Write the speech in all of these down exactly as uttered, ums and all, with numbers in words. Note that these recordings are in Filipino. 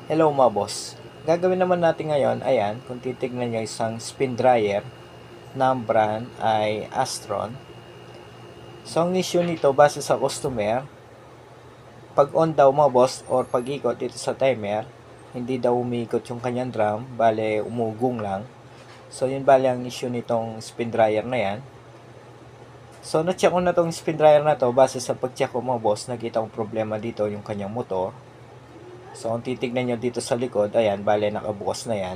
Hello mga boss. Gagawin naman natin ngayon, ayan, kung titignan nyo isang spin dryer ng brand ay Astron. So ang issue nito base sa customer, pag on daw mga boss or pag ikot dito sa timer, hindi daw umiikot yung kanyang drum, bale umugong lang. So yun bale ang issue nitong spin dryer na yan. So na-check ko na tong spin dryer na to base sa pag-check ko mga boss, nakita kong problema dito yung kanyang motor. So kung titignan nyo dito sa likod, ayan, bale nakabukas na yan.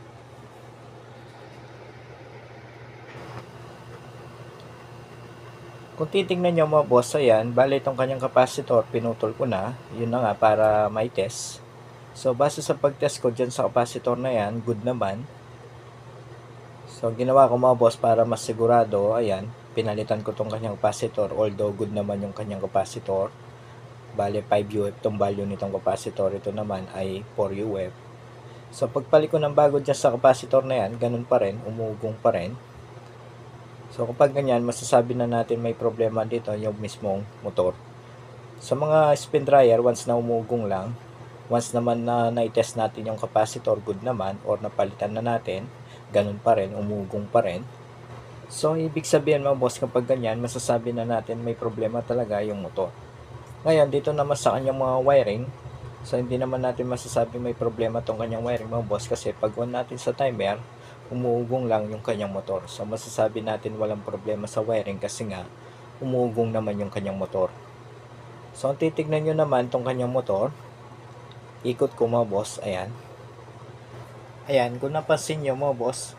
Kung titingnan nyo mga boss, ayan, bale itong kanyang capacitor, pinutol ko na. Yun na nga, para may test. So, base sa pag-test ko dyan sa capacitor na yan, good naman. So, ginawa ko mga boss para mas sigurado, ayan, pinalitan ko tong kanyang capacitor. Although, good naman yung kanyang capacitor. Bale, five U F tong value nitong capacitor. Ito naman ay four U F. So, pagpalit ko ng bago dyan sa capacitor na yan, ganun pa rin, umugong pa rin. So kapag ganyan, masasabi na natin may problema dito yung mismong motor. Sa mga spin dryer, once na umugong lang, once naman na na-test natin yung capacitor, good naman, or napalitan na natin, ganun pa rin, umugong pa rin. So ibig sabihin mga boss, kapag ganyan, masasabi na natin may problema talaga yung motor. Ngayon, dito naman sa kanyang mga wiring, so hindi naman natin masasabi may problema tong kanyang wiring mga boss, kasi pag on natin sa timer, umuugong lang yung kanyang motor. So masasabi natin walang problema sa wiring kasi nga umuugong naman yung kanyang motor. So ang titignan nyo naman tong kanyang motor, ikot ko mga boss, ayan. Ayan, kung napansin nyo mga boss,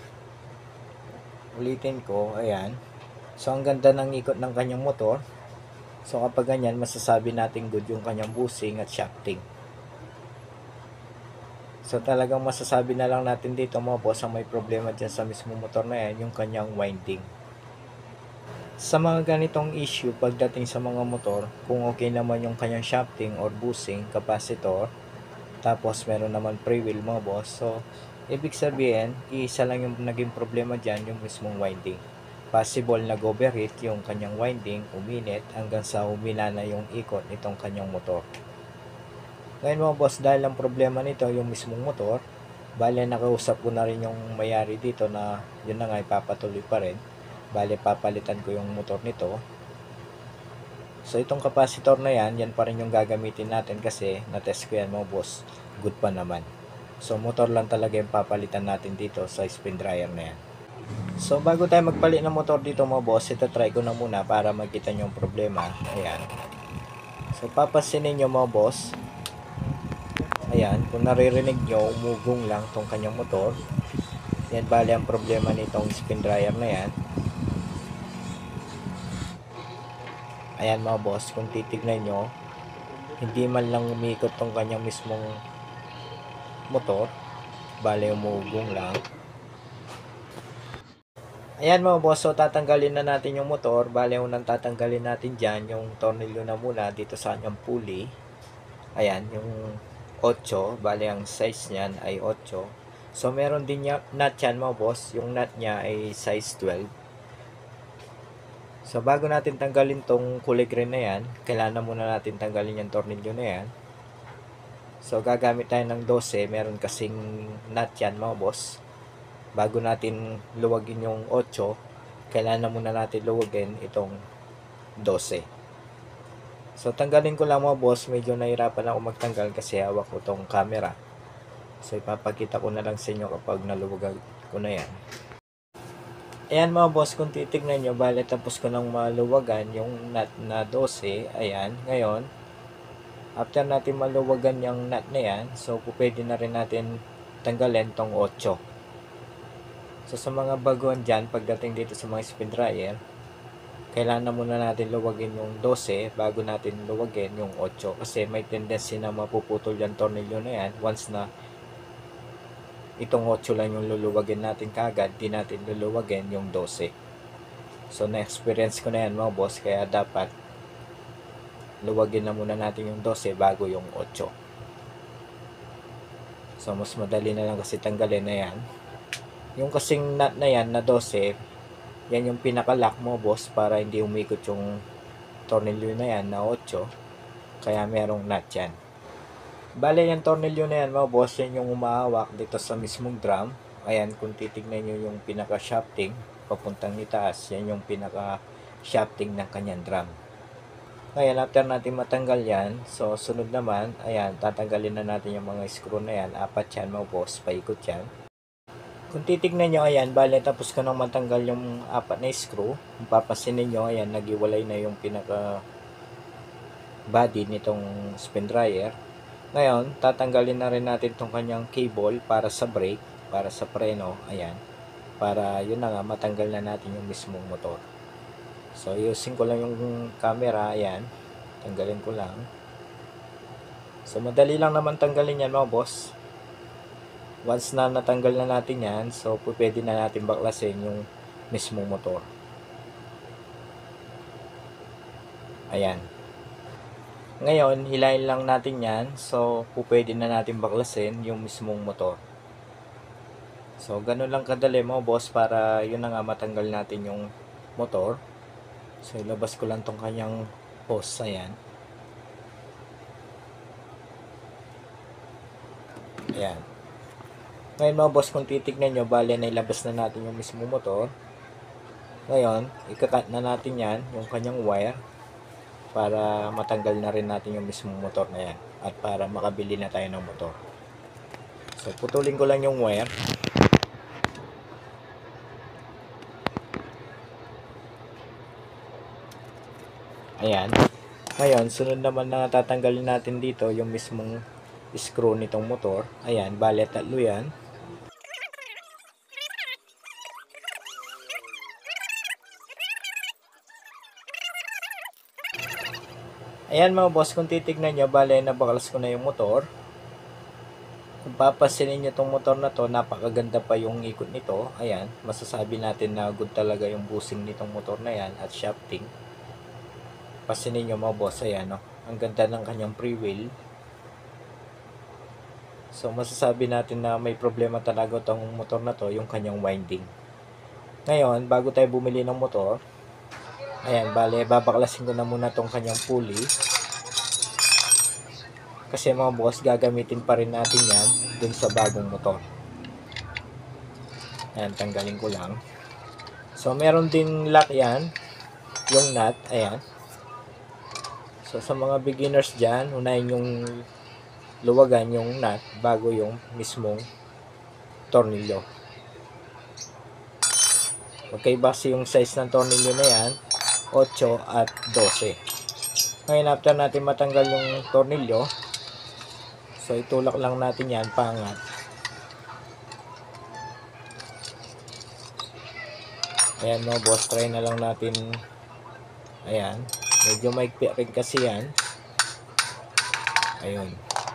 ulitin ko, ayan. So ang ganda ng ikot ng kanyang motor. So kapag ganyan, masasabi natin good yung kanyang bushing at shafting. So talagang masasabi na lang natin dito mga boss, ang may problema dyan sa mismo motor na yan, yung kanyang winding. Sa mga ganitong issue pagdating sa mga motor, kung okay naman yung kanyang shafting or bushing, capacitor, tapos meron naman pre-wheel mga boss, so ibig sabihin, isa lang yung naging problema dyan, yung mismong winding. Possible nag-overheat yung kanyang winding, uminit, hanggang sa humina na yung ikot nitong kanyang motor. Ngayon mga boss, dahil ang problema nito yung mismong motor, bale nakausap ko na rin yung mayari dito na yun na nga ipapatuloy pa rin. Bale papalitan ko yung motor nito. So itong capacitor na yan, yan pa rin yung gagamitin natin kasi na-test ko yan mga boss, good pa naman. So motor lang talaga yung papalitan natin dito sa spin dryer na yan. So bago tayo magpalit ng motor dito mga boss, ito try ko na muna para makita nyo yung problema. Ayan. So papansinin nyo mga boss, ayan, kung naririnig nyo, umugong lang tong kanyang motor. Yan bali ang problema nitong spin dryer na yan. Ayan mga boss, kung titignan nyo, hindi man lang umikot tong kanyang mismong motor. Bali umugong lang. Ayan mga boss, so tatanggalin na natin yung motor. Bali unang tatanggalin natin dyan yung tornilyo na muna dito sa kanyang pulley. Ayan, yung eight, bali ang size niyan ay eight. So meron din niya, nut yan mga boss, yung nut niya ay size twelve. So bago natin tanggalin tong kulay green na yan, kailangan muna natin tanggalin yung tornilyo na yan. So gagamit tayo ng twelve, meron kasing nut yan mga boss. Bago natin luwagin yung eight, kailangan muna natin luwagin itong twelve. So tanggalin ko lang mga boss, medyo nahirapan ako magtanggal kasi hawak ko tong camera. So ipapakita ko na lang sa inyo kapag naluwag ko na yan. Ayan mga boss, kung titignan nyo, bale tapos ko nang maluwagan yung nut na twelve. Ayan, ngayon, after natin maluwagan yung nut na yan, so pwede na rin natin tanggalin tong eight. So sa mga baguhan dyan, pagdating dito sa mga spin dryer, kailangan na muna natin luwagin yung twelve bago natin luwagin yung eight. Kasi may tendency na mapuputol yung tornilyo na yan once na itong eight lang yung luluwagin natin kagad, di natin luluwagin yung twelve. So na-experience ko na yan mga boss, kaya dapat luwagin na muna natin yung twelve bago yung eight. So mas madali na lang kasi tanggalin na yan. Yung kasing nut na yan na twelve, yan yung pinaka-lock mo boss para hindi umikot yung tornilyo na yan na eight, kaya merong nut yan. Bale, yung tornilyo na yan mga boss, yan yung umahawak dito sa mismong drum. Ayan, kung titignan nyo yung pinaka shafting papuntang itaas, yan yung pinaka shafting ng kanyang drum. Ngayon, after natin matanggal yan, so sunod naman, ayan, tatanggalin na natin yung mga screw na yan. Apat yan mga boss, paikot yan. Kung titignan nyo, ayan, bale tapos ko nang matanggal yung apat na screw. Kung papasinin nyo, ayan, nagiwalay na yung pinaka body nitong spin dryer. Ngayon, tatanggalin na rin natin tong kanyang cable para sa brake, para sa preno, ayan. Para yun na nga, matanggal na natin yung mismong motor. So, using ko lang yung camera, ayan. Tanggalin ko lang. So, madali lang naman tanggalin yan mga boss. Once na natanggal na natin yan, so pwede na natin baklasin yung mismong motor. Ayan. Ngayon, hilahin lang natin yan. So, pwede na natin baklasin yung mismong motor. So, ganun lang kadali mga boss para yun na nga matanggal natin yung motor. So, ilabas ko lang tong kanyang hose. Ayan. Ayan. Ngayon mga boss, kung titignan nyo, bale na ilabas na natin yung mismong motor. Ngayon, ikakat na natin yan, yung kanyang wire, para matanggal na rin natin yung mismong motor na yan. At para makabili na tayo ng motor. So, putulin ko lang yung wire. Ayan. Ngayon, sunod naman na tatanggalin natin dito yung mismong screw nitong motor. Ayan, bale tatlo yan. Ayan mga boss, kung titignan nyo, bale nabaklas ko na yung motor. Kung papasinin nyo itong motor na to, napakaganda pa yung ikot nito. Ayan, masasabi natin na good talaga yung busing nitong motor na yan at shafting. Pasinin nyo mga boss, ayan no? Ang ganda ng kanyang pre-wheel. So masasabi natin na may problema talaga itong motor na to, yung kanyang winding. Ngayon, bago tayo bumili ng motor, ayan, bale, babaklasin ko na muna itong kanyang pulley. Kasi mga boss, gagamitin pa rin natin yan dun sa bagong motor. Ayan, tanggalin ko lang. So, meron din lock yan, yung nut, ayan. So, sa mga beginners dyan, unahin yung luwagan yung nut bago yung mismong tornilyo. Magkaibase yung size ng tornilyo na yan, eight at twelve. Ngayon, after natin matanggal yung tornilyo, so itulak lang natin yan, pangat. Ayan mga boss, try na lang natin. Ayan, medyo maigpi rin kasi yan. Ayun.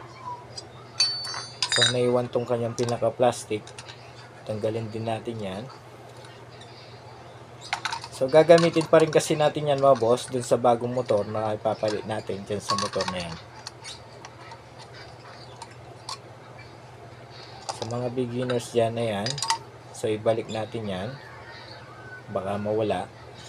So naiwan tong kanyang pinaka plastic, tanggalin din natin yan. So gagamitin pa rin kasi natin yan mga boss dun sa bagong motor na ipapalit natin dyan sa motor na yan. Sa mga beginners dyan na yan, so ibalik natin yan, baka mawala.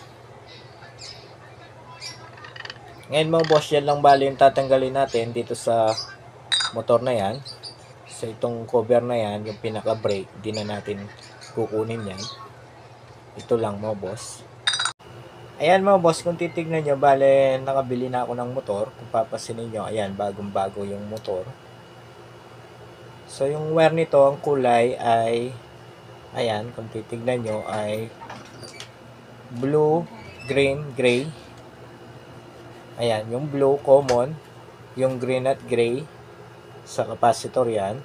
Ngayon mga boss, yan lang bali yung tatanggalin natin dito sa motor na yan. So itong cover na yan, yung pinaka brake, di na natin kukunin yan. Ito lang mga boss. Ayan mga boss, kung titignan nyo, bale nakabili na ako ng motor. Kung papasinin nyo, ayan, bagong bago yung motor. So yung wire nito, ang kulay ay, ayan, kung titignan nyo ay blue, green, gray. Ayan, yung blue common, yung green at gray sa capacitor yan.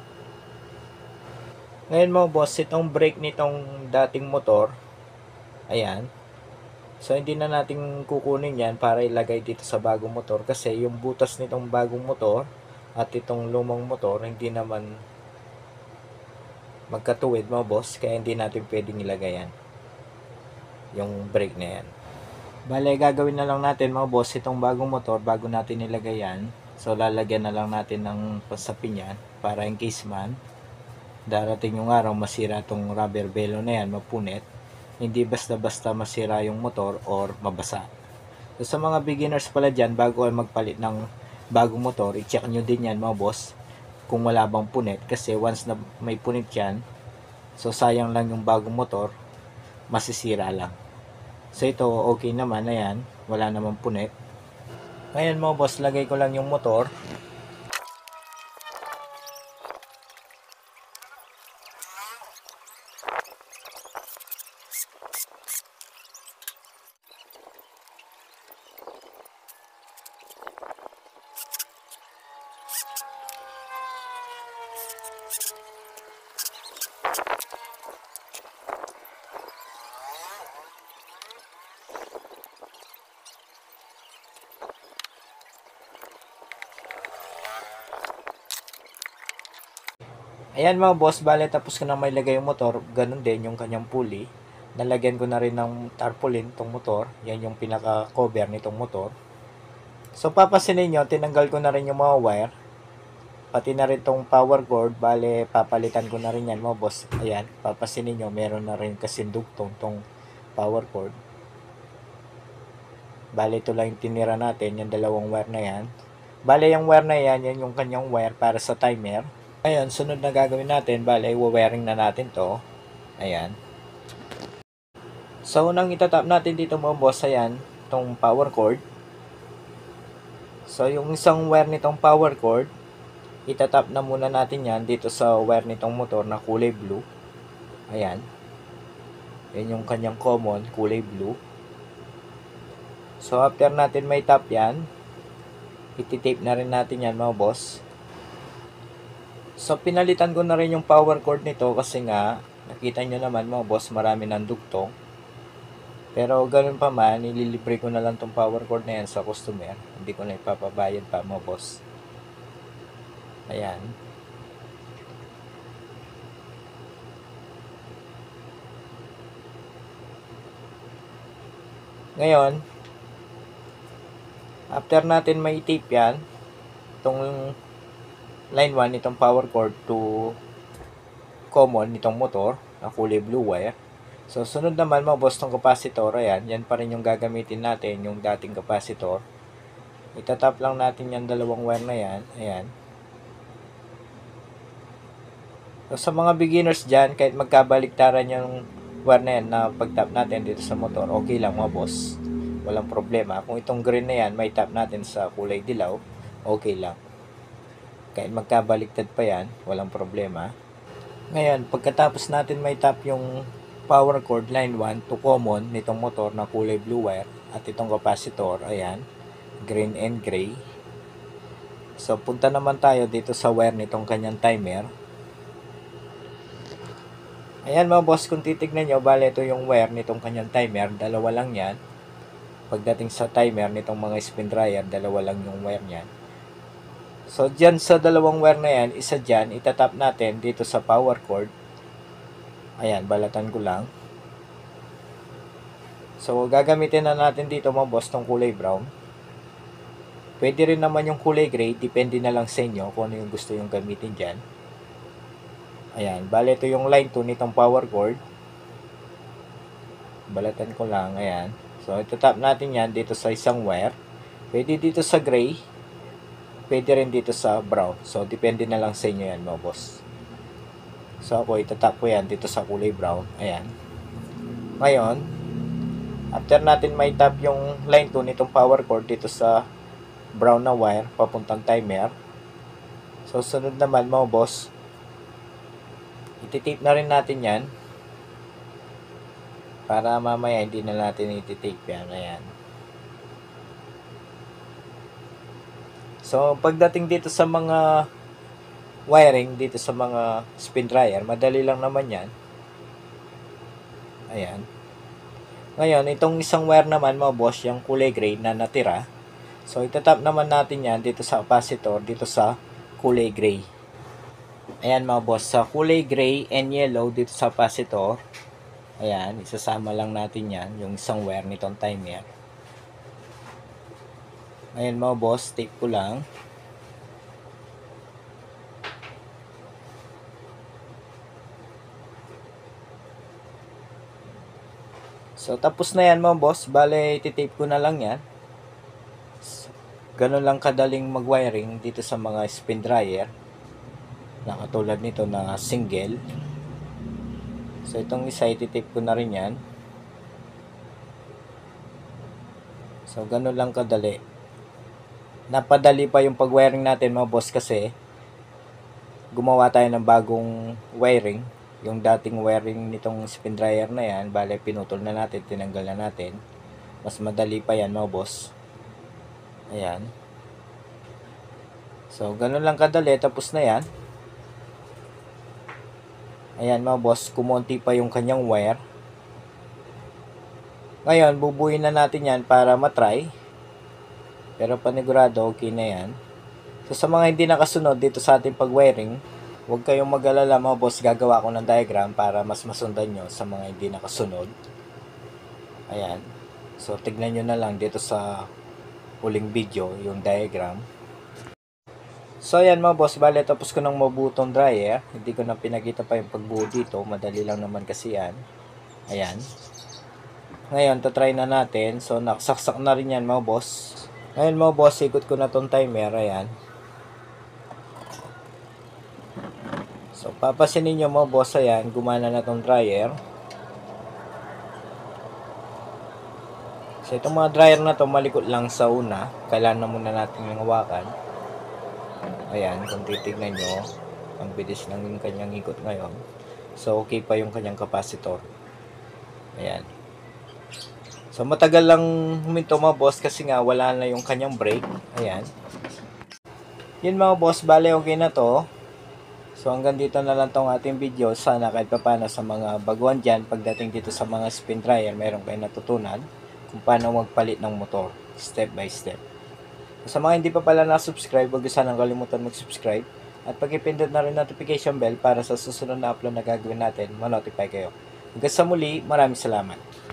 Ngayon mga boss, itong brake nitong dating motor, ayan. So hindi na natin kukunin yan para ilagay dito sa bagong motor kasi yung butas nitong bagong motor at itong lumang motor hindi naman magkatuwid mga boss, kaya hindi natin pwedeng ilagay yan, yung brake na yan. Bale, gagawin na lang natin mga boss, itong bagong motor bago natin ilagay yan, so lalagyan na lang natin ng pasapin yan para in case man darating yung araw masira itong rubber bellow na yan, mapunit, hindi basta-basta masira yung motor or mabasa. So sa mga beginners pala dyan, bago ay magpalit ng bagong motor, i-check nyo din yan mga boss kung wala bang punit, kasi once na may punit yan, so sayang lang yung bagong motor, masisira lang. So ito okay naman, ayan, wala namang punit. Ngayon mga boss, lagay ko lang yung motor. Ayan mga boss, bale tapos ko na may lagay yung motor, ganun din yung kanyang pulley. Nalagyan ko na rin ng tarpaulin tong motor, yan yung pinaka cover nitong motor. So papasinin nyo, tinanggal ko na rin yung mga wire, pati na rin tong power cord, bale papalitan ko na rin yan mga boss. Ayan, papasinin nyo, meron na rin kasindugtong tong power cord. Bale ito lang yung tinira natin, yung dalawang wire na yan. Bale yung wire na yan, yan yung kanyang wire para sa timer. Ngayon, sunod na gagawin natin, bale, i-wiring na natin to. Ayan. So, unang itatap natin dito mga boss, ayan, itong power cord. So, yung isang wire nitong power cord, itatap na muna natin yan dito sa wire nitong motor na kulay blue. Ayan. Yan yung kanyang common, kulay blue. So, after natin may tap yan, iti-tape na rin natin yan mga boss. So, pinalitan ko na rin yung power cord nito kasi nga, nakita nyo naman mga boss, marami ng dugtong. Pero, ganun pa man, nililibre ko na lang tong power cord na yan sa customer. Hindi ko na ipapabayad pa mga boss. Ayan. Ngayon, after natin may tape yan, itong line one nitong power cord to common nitong motor na kulay blue wire. So sunod naman mga boss tong capacitor, ayan, yan pa rin yung gagamitin natin, yung dating capacitor. Itatap lang natin yung dalawang wire na yan, ayan. So sa mga beginners dyan, kahit magkabaliktaran yung wire na yan na pag-tap natin dito sa motor, okay lang mga boss, walang problema. Kung itong green na yan, may tap natin sa kulay dilaw, okay lang. Kahit magkabaliktad pa yan, walang problema. Ngayon, pagkatapos natin may tap yung power cord line one to common nitong motor na kulay blue wire at itong capacitor, ayan, green and gray. So, punta naman tayo dito sa wire nitong kanyang timer. Ayan mga boss, kung titignan nyo, bale ito yung wire nitong kanyang timer, dalawa lang yan. Pagdating sa timer nitong mga spin dryer, dalawa lang yung wire niyan. So, dyan sa dalawang wire na yan, isa dyan, itatap natin dito sa power cord. Ayan, balatan ko lang. So, gagamitin na natin dito mga boss tong kulay brown. Pwede rin naman yung kulay gray, depende na lang sa inyo kung ano yung gusto yung gamitin dyan. Ayan, bale ito yung line two nitong power cord. Balatan ko lang, ayan. So, itatap natin yan dito sa isang wire. Pwede dito sa gray. Pwede rin dito sa brown. So, depende na lang sa inyo yan, mga boss. So, ako, itatap ko yan dito sa kulay brown. Ayan. Ngayon, after natin may tap yung line two nitong power cord dito sa brown na wire, papuntang timer. So, sunod naman, mga boss, ititape na rin natin yan. Para mamaya hindi na natin ititape yan. Ayan. So, pagdating dito sa mga wiring, dito sa mga spin dryer, madali lang naman yan. Ayan. Ngayon, itong isang wire naman, mga boss, yung kulay gray na natira. So, itatap naman natin yan dito sa capacitor, dito sa kulay gray. Ayan mga boss, sa kulay gray and yellow dito sa capacitor. Ayan, isasama lang natin yan, yung isang wire nitong timer. Ayan mga boss, tape ko lang. So, tapos na yan mga boss. Bale, ititape ko na lang yan. Ganun lang kadaling mag-wiring dito sa mga spin dryer na katulad nito na single. So itong isa ititip ko na rin yan. So ganun lang kadali. Napadali pa yung pag-wiring natin mga boss kasi gumawa tayo ng bagong wiring. Yung dating wiring nitong spin dryer na yan, bale pinutol na natin, tinanggal na natin. Mas madali pa yan mga boss. Ayan. So ganun lang kadali, tapos na yan. Ayan mga boss, kumonti pa yung kanyang wire. Ngayon, bubuhin na natin yan para matry. Pero panigurado, okay na yan. So sa mga hindi nakasunod dito sa ating pag-wiring, huwag kayong mag-alala mga boss, gagawa ko ng diagram para mas masundan nyo sa mga hindi nakasunod. Ayan. So tignan nyo na lang dito sa huling video yung diagram. So ayan mga boss, bale tapos ko ng mabutong dryer. Hindi ko na pinakita pa yung pagbuo dito, madali lang naman kasi yan. Ayan. Ngayon, tatry na natin. So nakasaksak na rin yan mga boss. Ngayon mga boss, ikot ko na tong timer. Ayan. So papasinin nyo mga boss, ayan, gumana na tong dryer. So itong mga dryer na to malikot lang sa una. Kailangan na muna natin yung hawakan. Ayan, kung titignan nyo, ang bilis lang yung kanyang ikot ngayon. So okay pa yung kanyang capacitor. Ayan. So matagal lang huminto mga boss kasi nga wala na yung kanyang brake. Ayan. Yun mga boss, bale okay na to. So hanggang dito na lang tong ating video. Sana kahit paano sa mga baguhan dyan, pagdating dito sa mga spin dryer, meron kayo natutunan kung paano magpalit ng motor step by step. So, sa mga hindi pa pala na-subscribe, huwag sanang kalimutan mag-subscribe at pag-ipindot na rin notification bell para sa susunod na upload na gagawin natin, ma-notify kayo. Hanggang sa muli, maraming salamat.